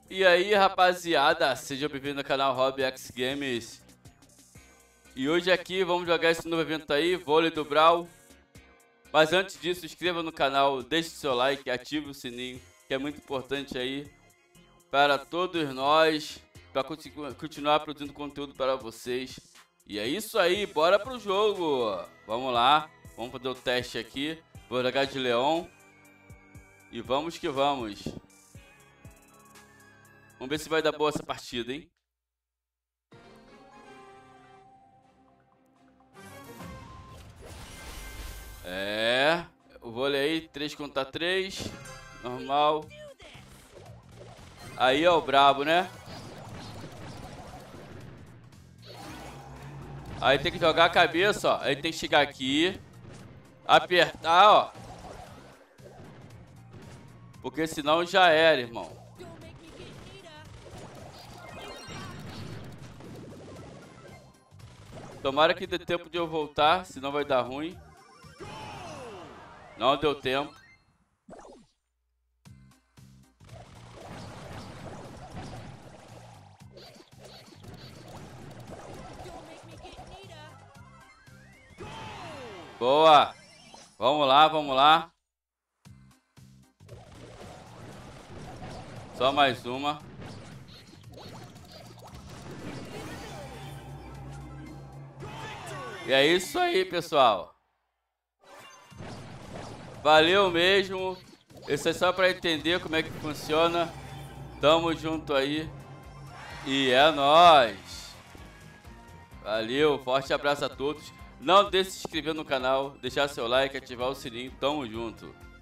E aí, rapaziada, seja bem-vindo ao canal Hobby X Games. E hoje aqui vamos jogar esse novo evento aí, Vôlei do Brawl. Mas antes disso, se inscreva no canal, deixe seu like, ative o sininho, que é muito importante aí para todos nós, para continuar produzindo conteúdo para vocês. E é isso aí, bora pro jogo! Vamos lá, vamos fazer o teste aqui. Vou jogar de Leon. E vamos que vamos. Vamos ver se vai dar boa essa partida, hein? O vôlei aí, 3 contra 3. Normal. Aí é o brabo, né? Aí tem que jogar a cabeça, ó. Aí tem que chegar aqui. Apertar, ó. Porque senão já era, irmão. Tomara que dê tempo de eu voltar, senão vai dar ruim. Não deu tempo. Boa! Vamos lá, vamos lá. Só mais uma. E é isso aí, pessoal. Valeu mesmo. Isso é só para entender como é que funciona. Tamo junto aí. E é nóis. Valeu, forte abraço a todos. Não deixe de se inscrever no canal, deixar seu like, ativar o sininho. Tamo junto.